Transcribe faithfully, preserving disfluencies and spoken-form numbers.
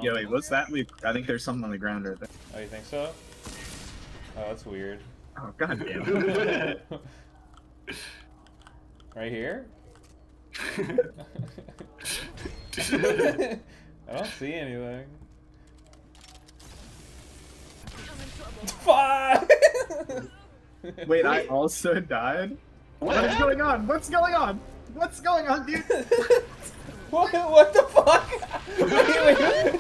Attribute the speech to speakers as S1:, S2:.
S1: Yo, wait, what's that? We, I think there's something on the ground right there.
S2: Oh, you think so? Oh, that's weird.
S1: Oh, god damn it.
S2: Right here? I don't see anything. Fuck!
S1: Wait, I also died? What is going on? What's going on? What's going on, dude?
S2: What, what the fuck? Wait, wait,